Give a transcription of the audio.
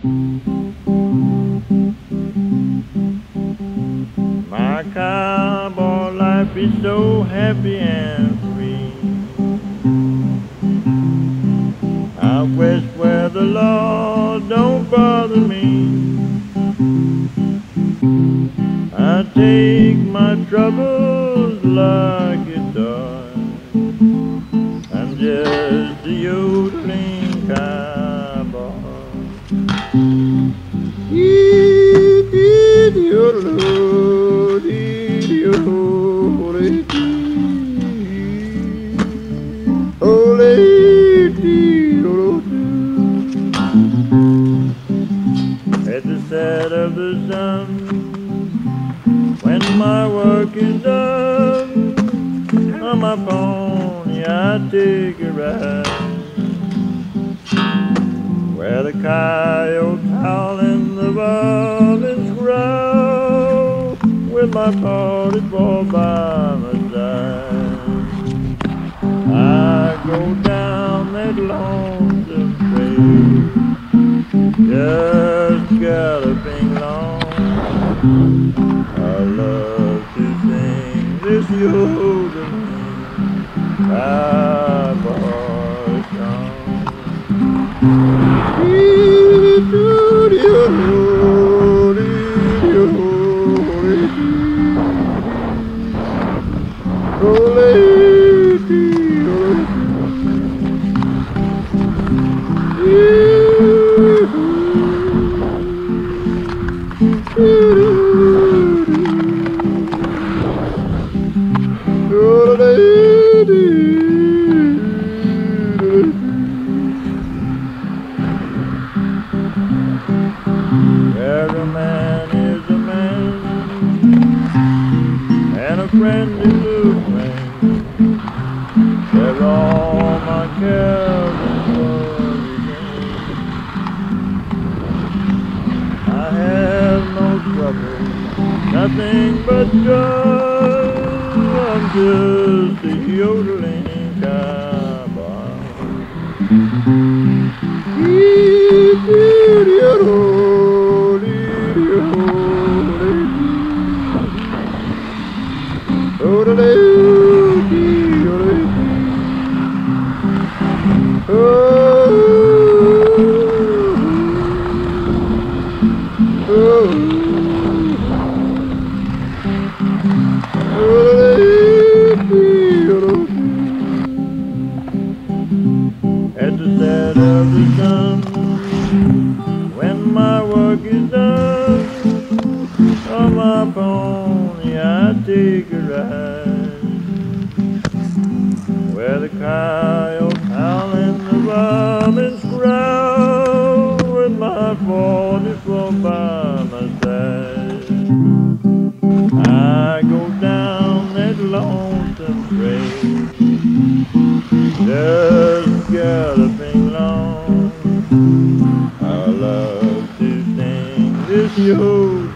My cowboy life is so happy and free. Out west where the law don't bother me, I take my troubles like a toy. I'm just a yodeling cowboy. At the set of the sun, when my work is done, on my pony I take a ride, where the coyotes howl and the robins growl, with my party boy by my side. I go down that lonesome trail, just galloping along. I love to sing this yodeling cowboy song. Where a man is a man, and a friend is a friend, where all my cares and worries end. I have no trouble, nothing but joy. I'm just a yodeling cowboy. At the set of the sun, when my work is done, on my pony I take a ride, where the coyotes howl and the robins growl, with my 44 by my side. I go down that lonesome trail, just galloping along. I love to sing this yodeling